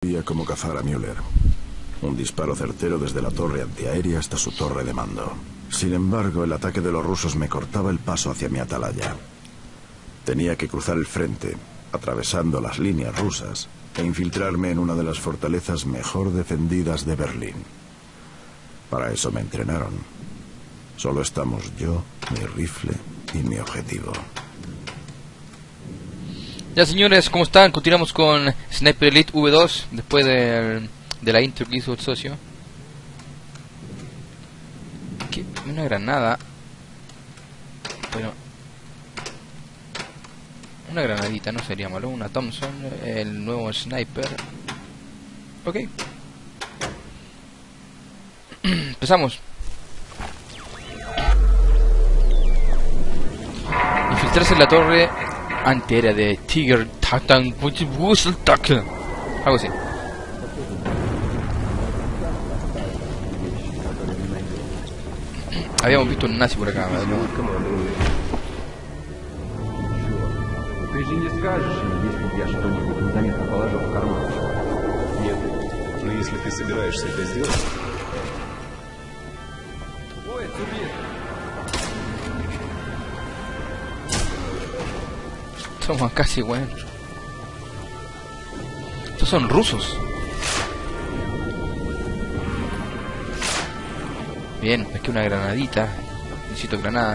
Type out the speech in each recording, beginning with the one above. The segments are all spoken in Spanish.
Como cazar a Müller. Un disparo certero desde la torre antiaérea hasta su torre de mando. Sin embargo, el ataque de los rusos me cortaba el paso hacia mi atalaya. Tenía que cruzar el frente, atravesando las líneas rusas, e infiltrarme en una de las fortalezas mejor defendidas de Berlín. Para eso me entrenaron. Solo estamos yo, mi rifle y mi objetivo. Ya, señores, ¿cómo están? Continuamos con Sniper Elite V2 después de la intro que hizo el socio. ¿Qué? Una granada. Bueno, una granadita no sería malo. Una Thompson, el nuevo sniper. Ok. Empezamos. Infiltrarse en la torre antiaérea de Tiger Tatan, algo así. Habíamos visto un nazi por acá, ¿no? Somos casi, weón. Estos son rusos. Bien, es que una granadita. Necesito granadas.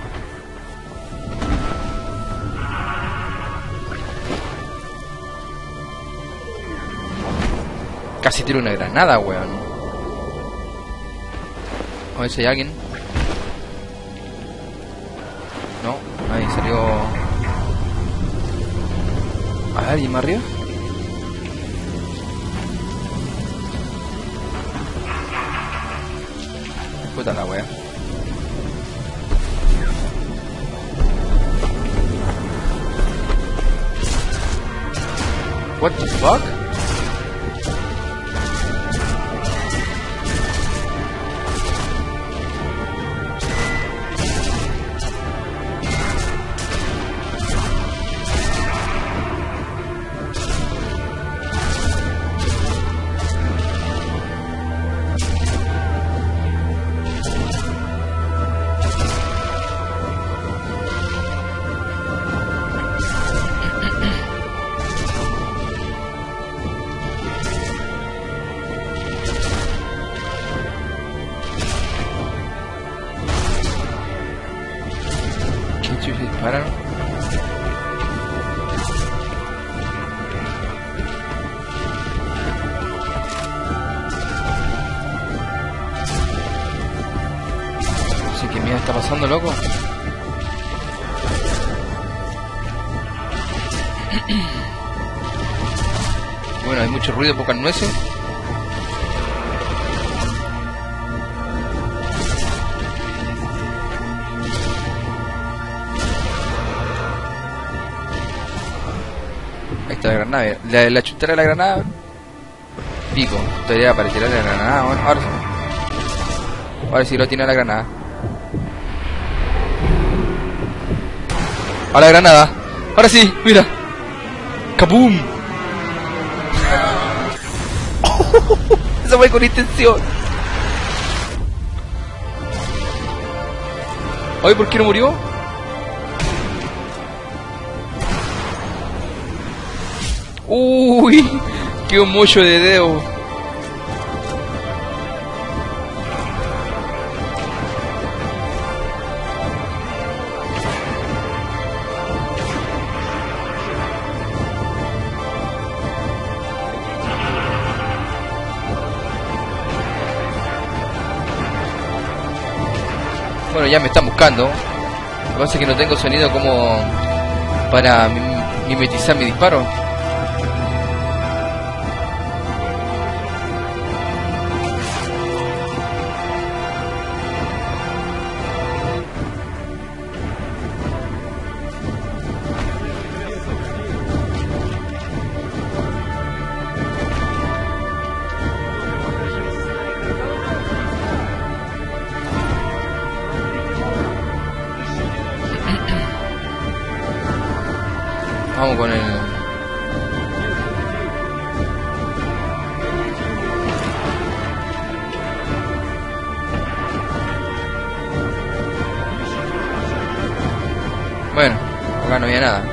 Casi tiro una granada, weón. A ver si hay alguien. No, ahí salió. ¿Hay alguien más arriba? Puta la wea. What the fuck? Disparan. No sé qué mierda está pasando, loco. Bueno, hay mucho ruido, pocas nueces. La granada, la chuntera de la granada. Pico, todavía aparecerá la granada. Bueno, ahora sí lo tiene la granada. A la granada. Ahora sí, mira. ¡Kaboom! Eso fue con intención. Oye, ¿por qué no murió? Uy, qué un mocho de dedo. Bueno, ya me están buscando. Lo que pasa es que no tengo sonido como para mimetizar mi disparo. Vamos con el... Acá no había nada.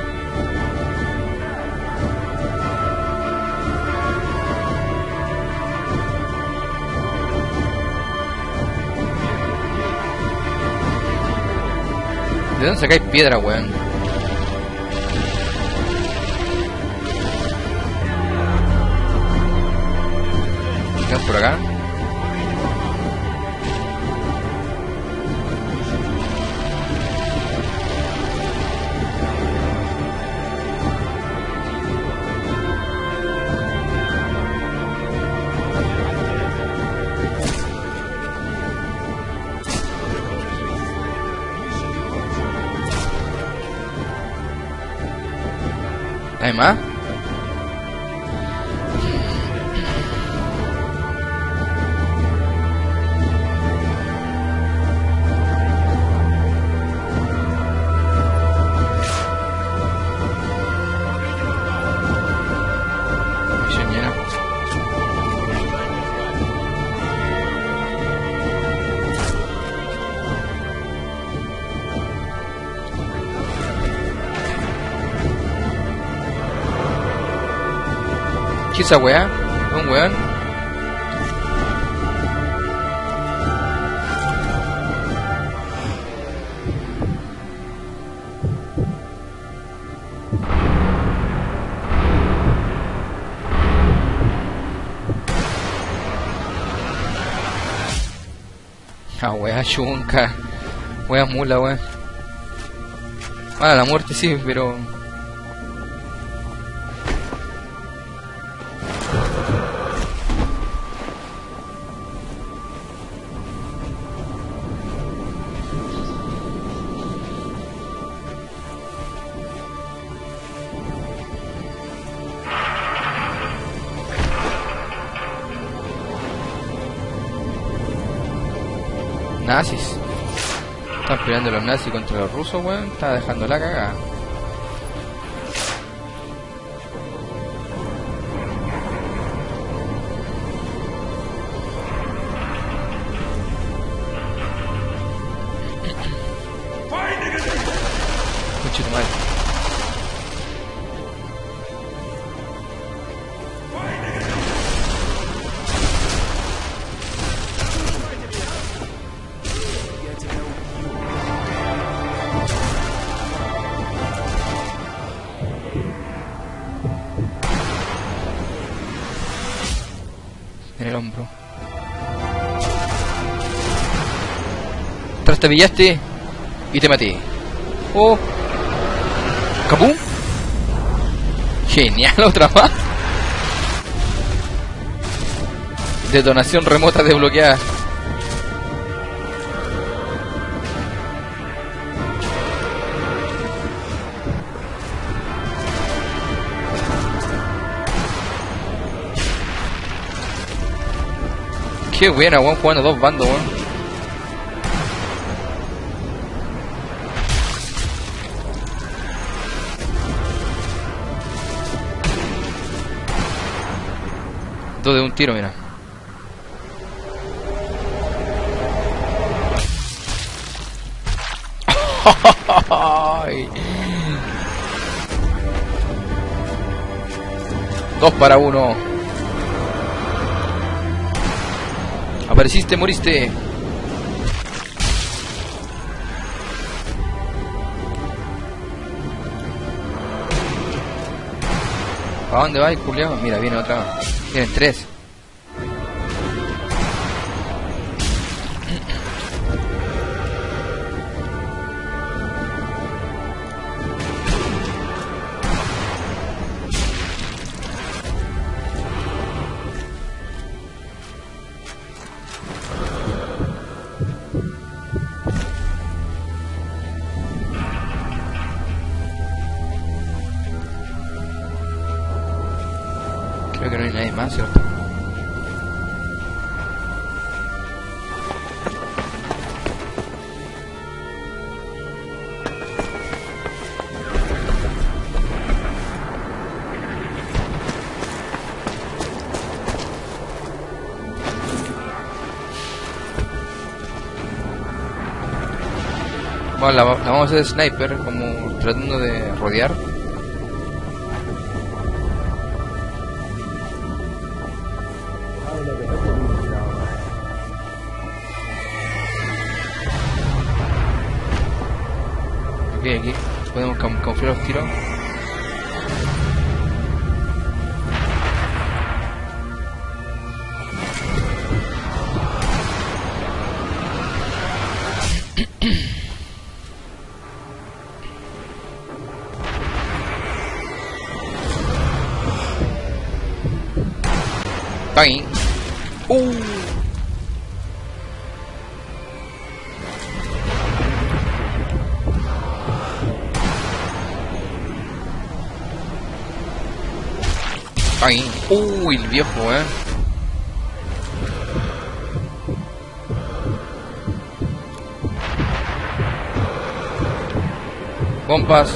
¿De dónde sacáis piedra, weón? ¿Qué por acá? ¿Hay más? Misión llena. ¿Qué es esa weá? ¿Un weón? Ah, weá chunca. Weá mula, weá. Ah, la muerte sí, pero... nazis. Están peleando los nazis contra los rusos, weón. Está dejando la cagada. Conche tu madre. En el hombro. Tras te pillaste y te maté. Oh. ¡Capum! Genial, otra más. Detonación remota desbloqueada. Qué buena, weón, jugando dos bandos, weón. Dos de un tiro, mira. Dos para uno. Apareciste, moriste. ¿A dónde va el culiao? Mira, viene otra. Vienen tres. Creo que no hay nadie más, ¿cierto? Bueno, la vamos a hacer sniper, como tratando de rodear. Ok, aquí podemos camuflar los tiros. Ahí. Ahí. El viejo, Bombas.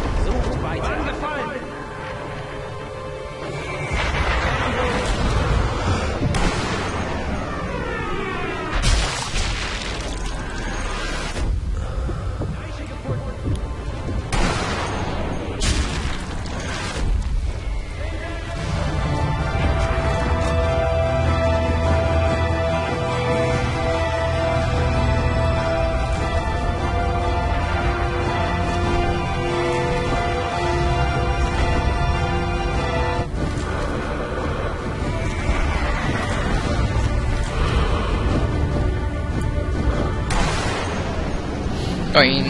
Ahí.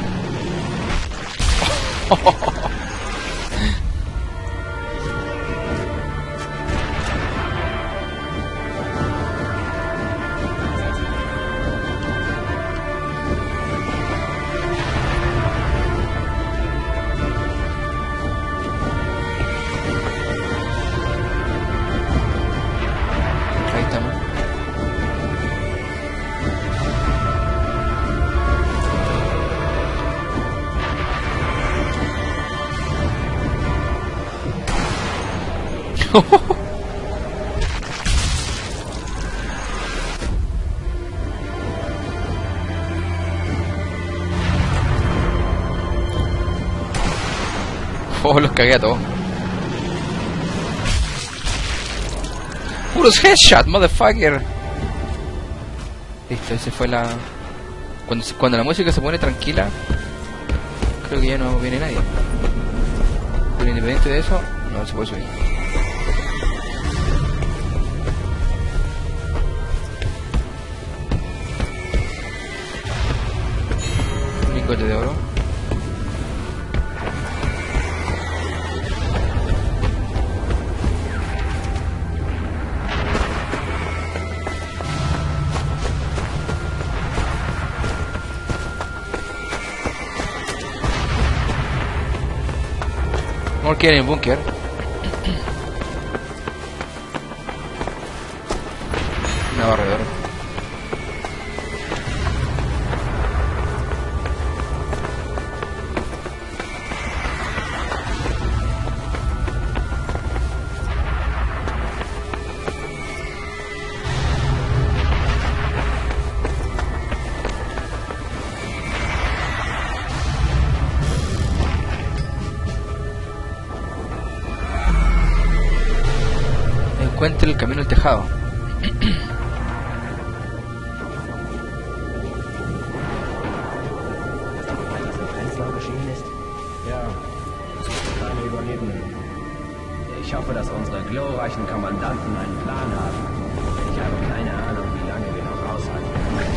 Ahí estamos. Los cagué a todos. Puros headshot, motherfucker. Listo, ese fue la... Cuando la música se pone tranquila, creo que ya no viene nadie. Pero independiente de eso, no se puede subir. Un lingote de oro. Vamos a quedar en el búnker. Una barra de oro. Encuentre el camino al tejado. Ich hoffe, dass unsere glorreichen Kommandanten einen Plan haben. Ich habe keine Ahnung, wie lange wir noch aushalten.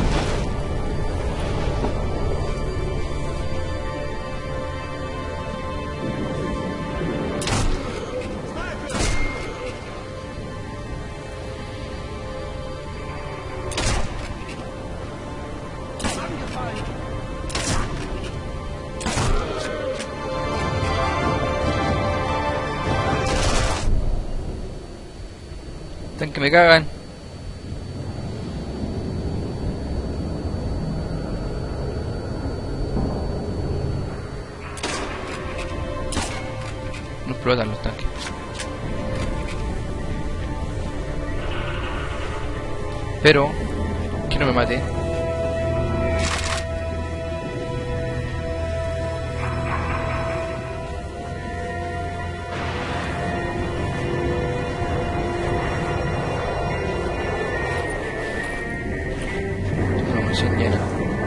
Están que me cagan. No explotan los tanques. Pero que no me mate. munición llena.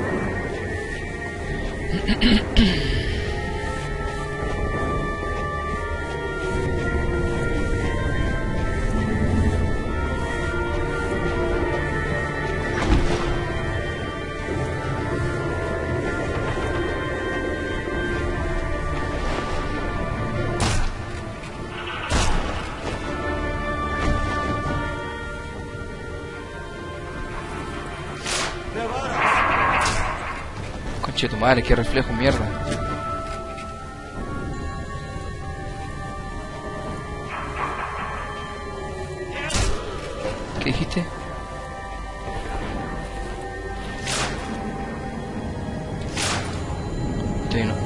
Conche tu madre, qué reflejo, mierda. ¿Qué dijiste? Estoy no.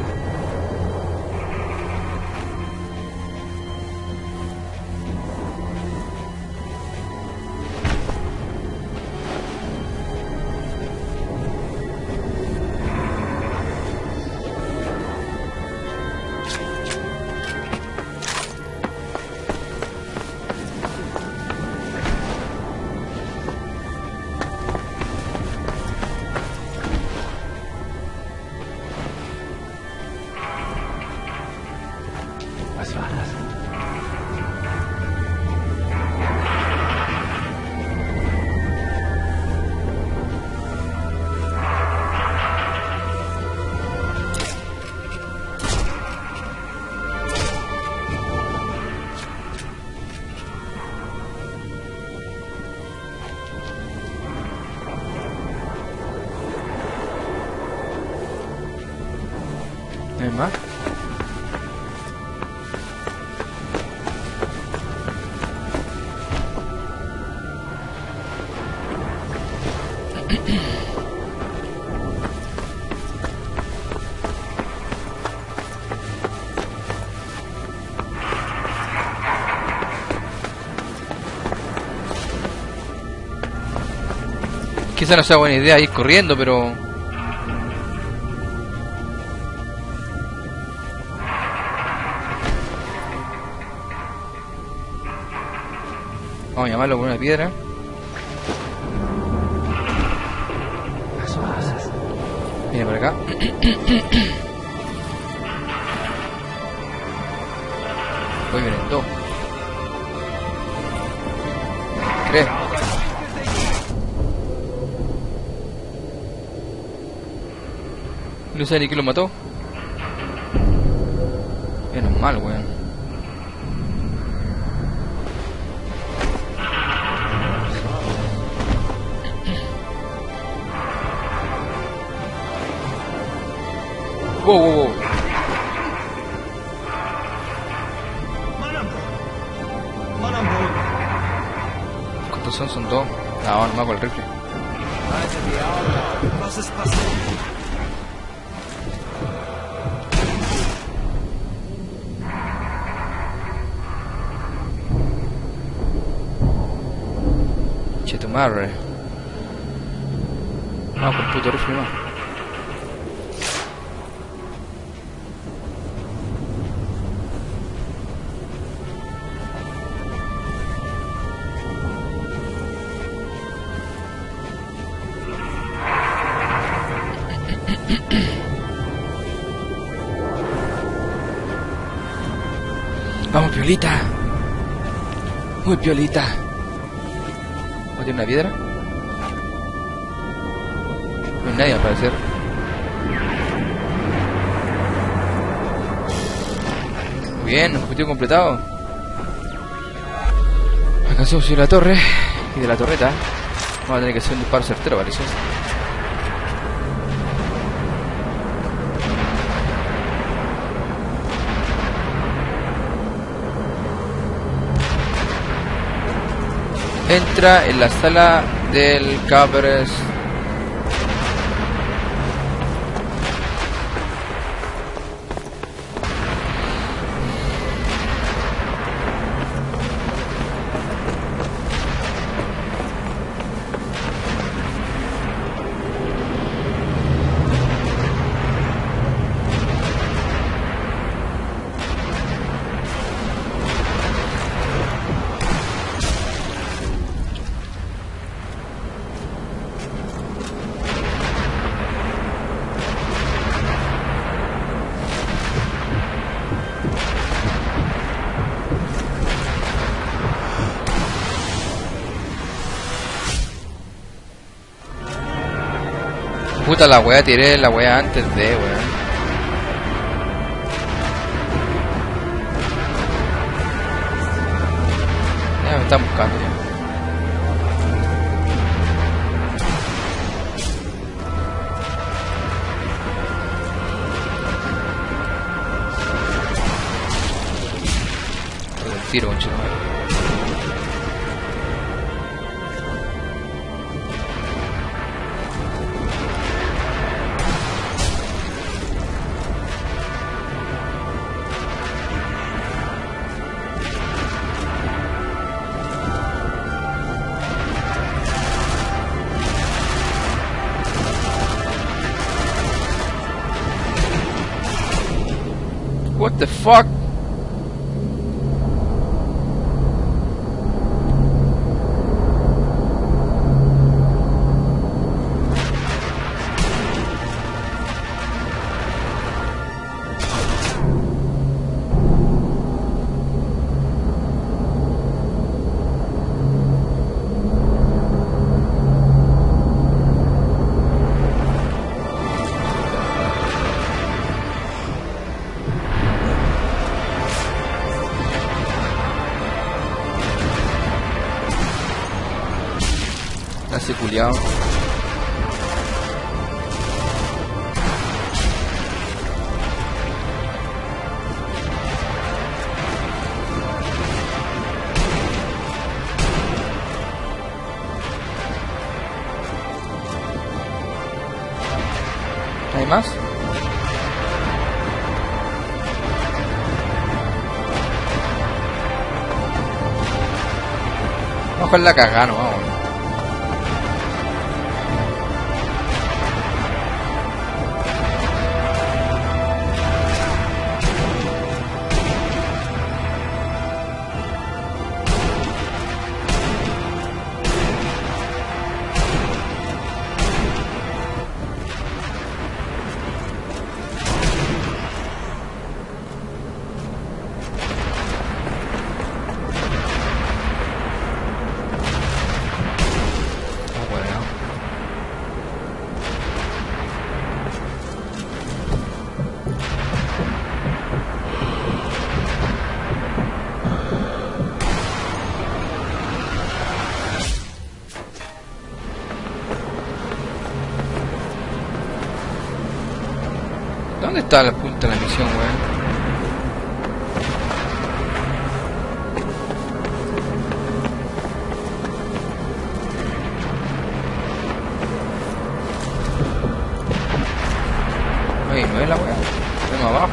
Was war das? ¿No hay más? Quizá no sea buena idea ir corriendo, pero... Vamos a llamarlo con una piedra. Was war das? Viene por acá. Hoy vienen dos. ¿Crees? No sé ni quién lo mató. Menos mal, weón. Wow, wow, wow. ¿Cuántos son? Son dos. No, no me hago el rifle. Was ist passiert? Che tu madre. Vamos con el puto rifle más. Vamos, piolita. Muy piolita. ¿No tiene una piedra? No hay nadie al parecer. Muy bien, objetivo completado. Alcanzamos a subir a la torre. Y de la torreta vamos a tener que hacer un disparo certero, parece. Entra en la sala del Cabres. Puta la wea, tiré la wea antes de weón. Ya me están buscando ya. El tiro, conchito. What the fuck? Nazi culiao. ¿Hay más? Vamos con la cagada, no vamos. ¿Dónde está la punta de la misión, weón? Oye, no es la weá. Estamos abajo.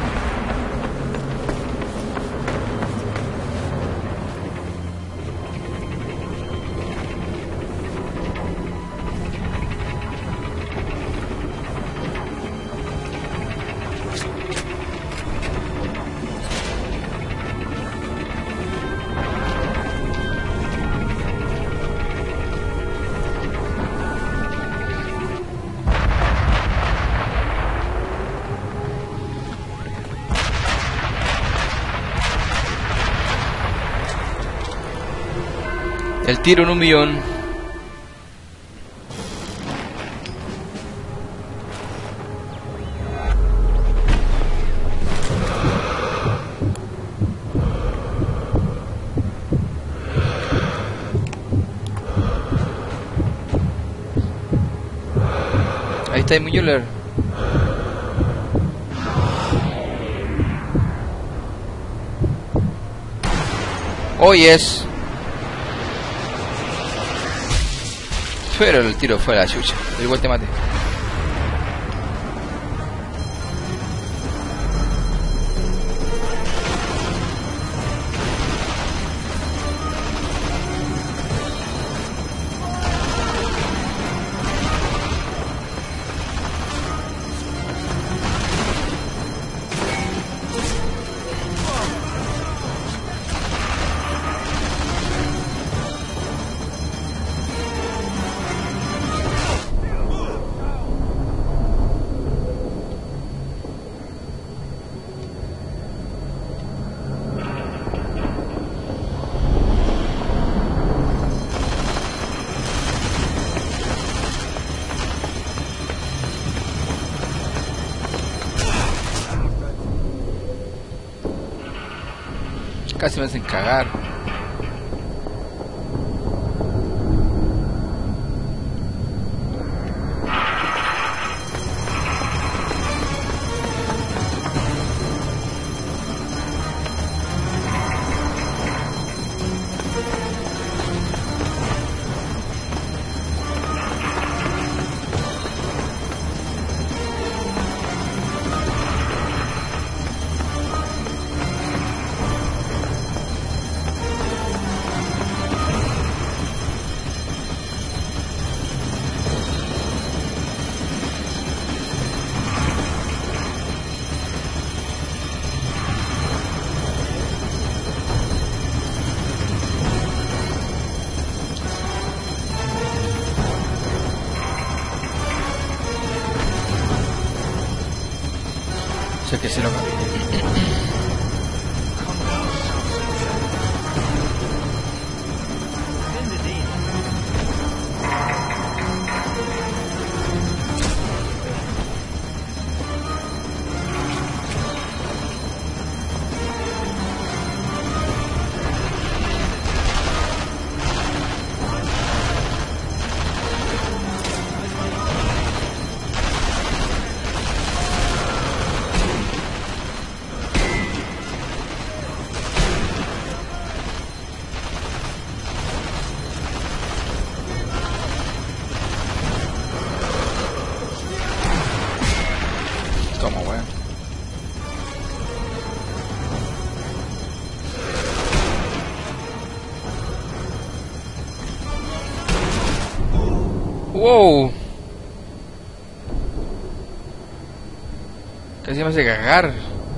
El tiro en 1.000.000. Ahí está el Müller. Oh yes. Pero el tiro fue a la chucha. Pero igual te maté. Ahora sí me hacen cagar. Sé que sí lo Toma, weón. Wow. Casi me hace cagar.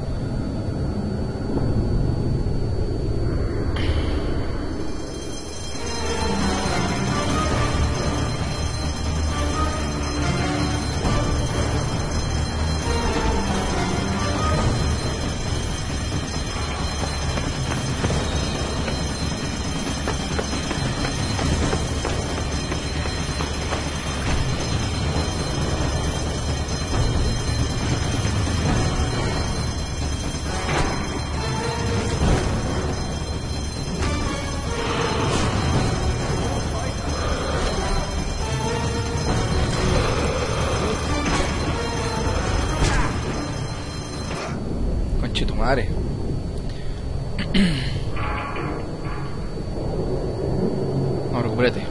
Conche tu madre. No, recupérate.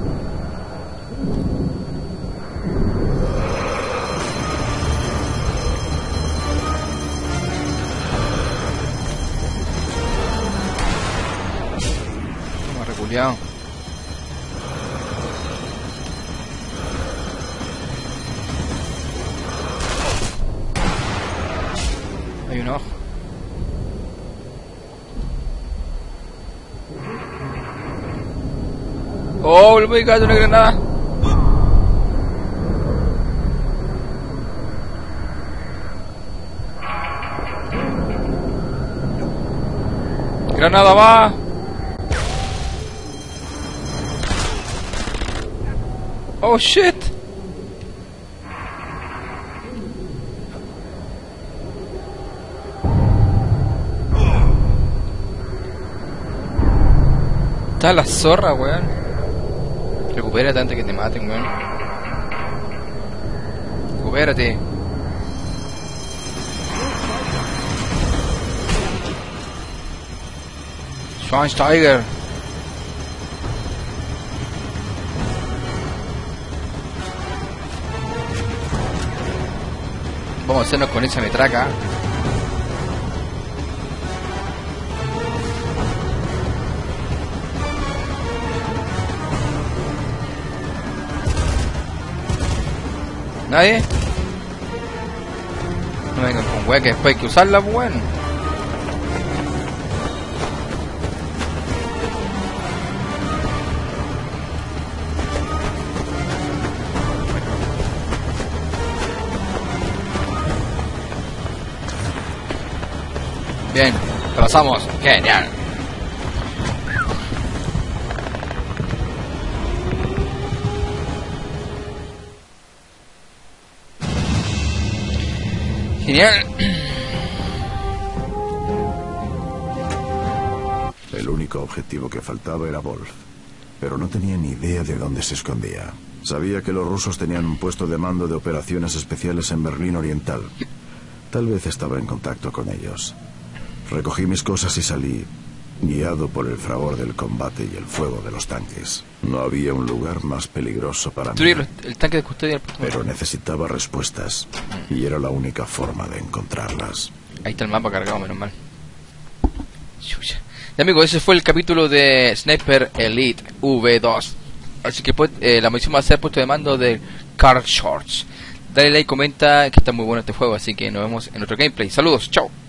Toma, reculeado. Hay un ojo. Oh, le voy a caer una granada. Granada va. Oh shit. Está la zorra, weón. Recupérate antes que te maten, weón. Recupérate. Schweinsteiger. Vamos a hacernos con esa metraca. ¿Nadie? No me vengan con weá que después hay que usarla, pues bueno. Bien, pasamos. Genial. Genial. único objetivo que faltaba era Wolf, pero no tenía ni idea de dónde se escondía. Sabía que los rusos tenían un puesto de mando de operaciones especiales en Berlín Oriental. Tal vez estaba en contacto con ellos. Recogí mis cosas y salí, guiado por el fragor del combate y el fuego de los tanques. No había un lugar más peligroso para mí. El tanque de custodia. Pero necesitaba respuestas, y era la única forma de encontrarlas. Ahí está el mapa cargado, menos mal. Chucha. Y amigos, ese fue el capítulo de Sniper Elite V2. Así que pues, la misión va a ser puesto de mando de Carl Shorts. Dale like, comenta, que está muy bueno este juego. Así que nos vemos en otro gameplay. Saludos, chao.